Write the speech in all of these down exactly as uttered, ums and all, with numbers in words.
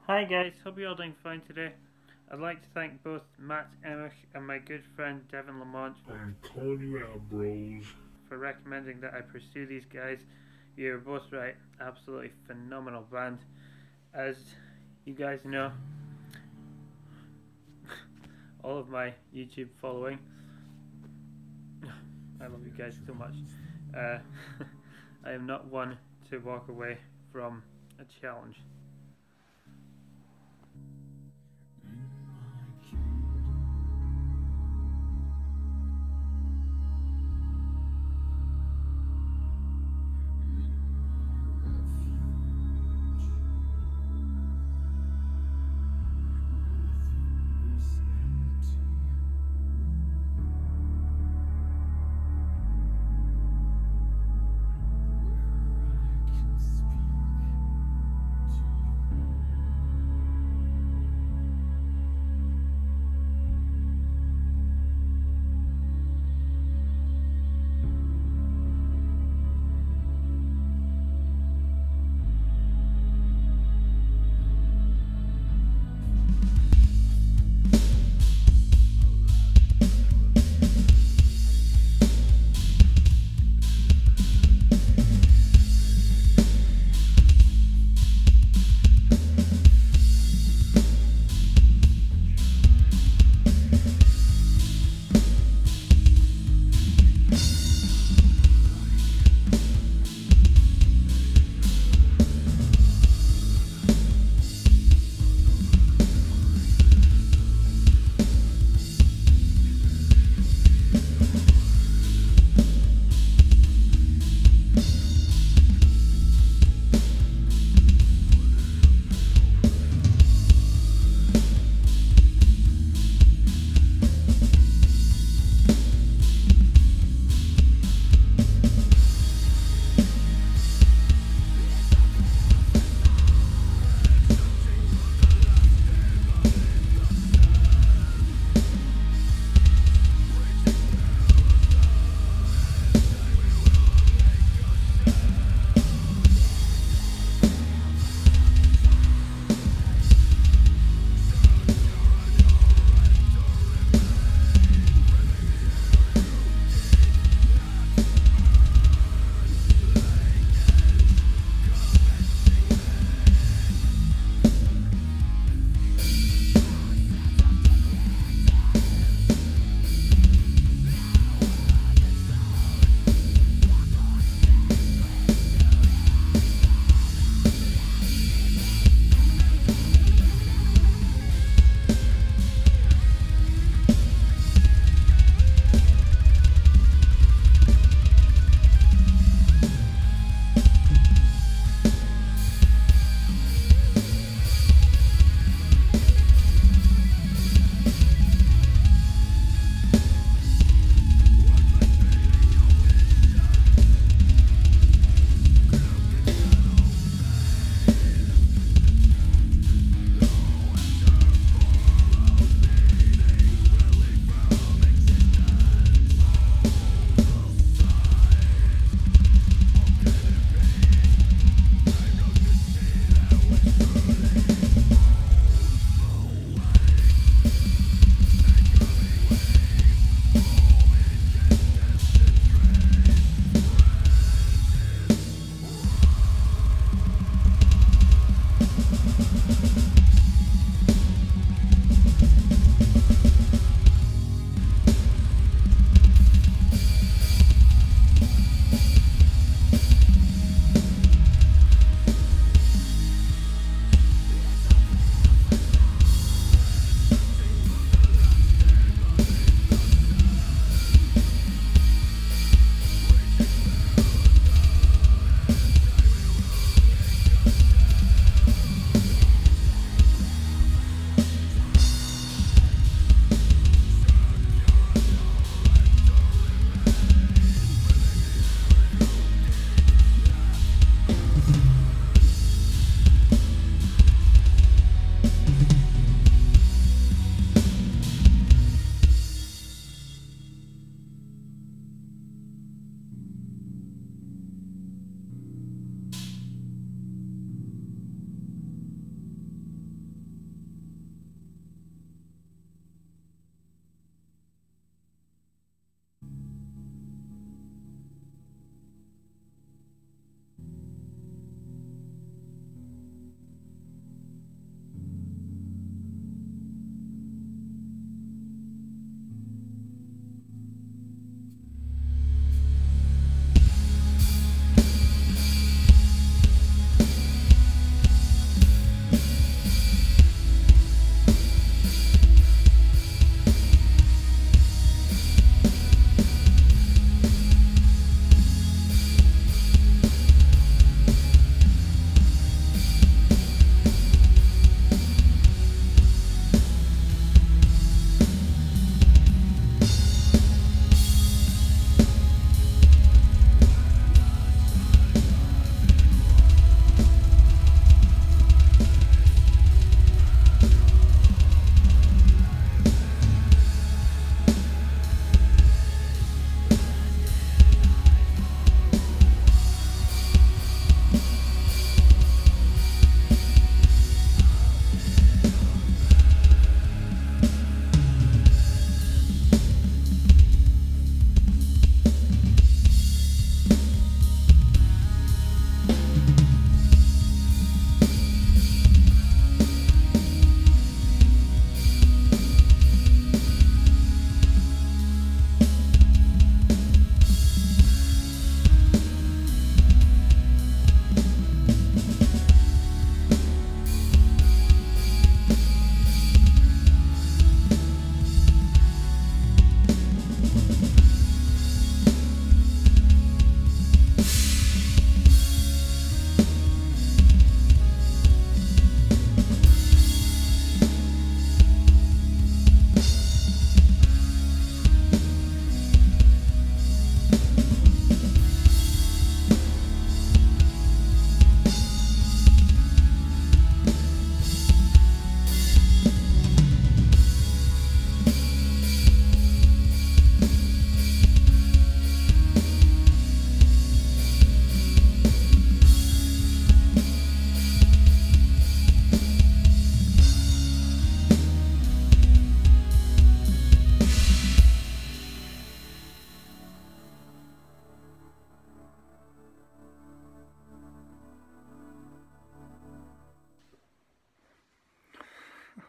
Hi guys, hope you're all doing fine today. I'd like to thank both Matt Emmerich and my good friend Devin Lamont I'm calling you out, bros. for recommending that I pursue these guys. You're both right, absolutely phenomenal band. As you guys know, all of my YouTube following, I love you guys so much. Uh, I am not one to walk away from a challenge.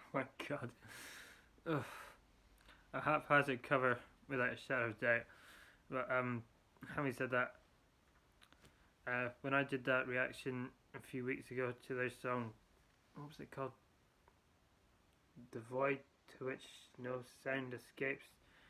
my god. Ugh. A haphazard cover without a shadow of doubt. But um, having said that, uh, when I did that reaction a few weeks ago to their song, what was it called? The Void to Which No Sound Escapes.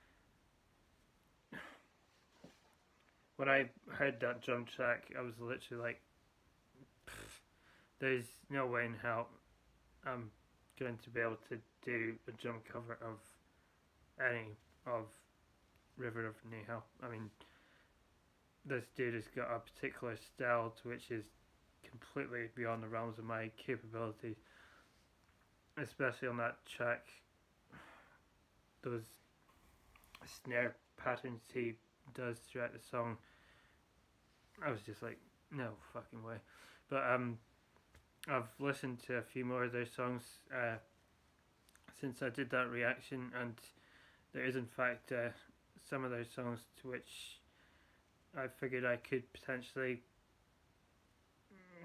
When I heard that drum track, I was literally like, there's no way in hell I'm going to be able to do a drum cover of any of River of Nihil. I mean, this dude has got a particular style to which is completely beyond the realms of my capabilities, especially on that track. Those snare patterns he does throughout the song, I was just like, no fucking way. But um, I've listened to a few more of their songs uh, since I did that reaction, and there is in fact uh, some of their songs to which I figured I could potentially mm,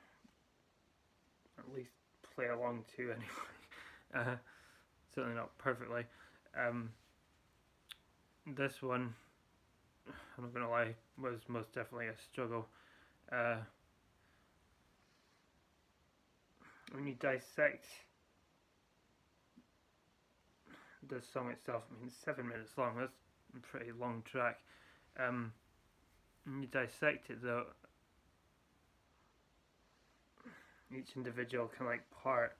at least play along to anyway. uh, certainly not perfectly. Um, this one, I'm not gonna lie, was most definitely a struggle. Uh, when you dissect the song itself, I mean, it's seven minutes long. That's a pretty long track. Um, when you dissect it, though, each individual kind of like part,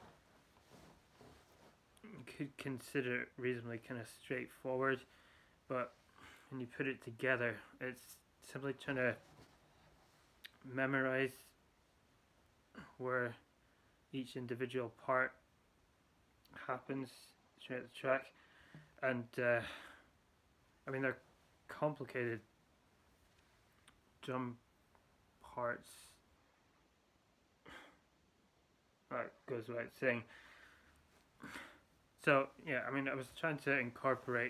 you could consider it reasonably kind of straightforward, but when you put it together, it's simply trying to memorize where each individual part happens throughout the track, and uh, I mean, they're complicated drum parts. That goes without saying. So yeah, I mean, I was trying to incorporate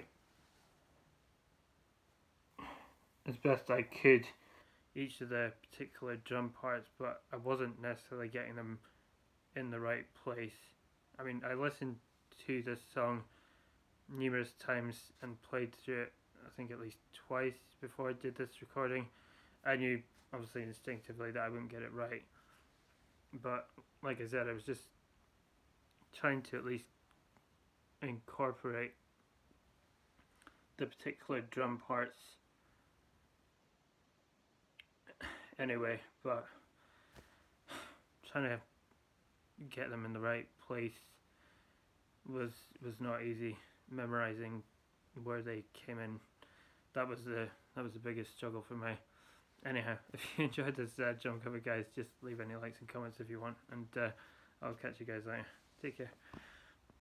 as best I could each of the particular drum parts, but I wasn't necessarily getting them in the right place. I mean, I listened to this song numerous times and played through it, I think at least twice before I did this recording. I knew obviously instinctively that I wouldn't get it right, but like I said, I was just trying to at least incorporate the particular drum parts anyway, but trying to get them in the right place was was not easy. Memorizing where they came in, that was the that was the biggest struggle for me. Anyhow, if you enjoyed this uh, drum cover, guys, just leave any likes and comments if you want, and uh, I'll catch you guys later. Take care.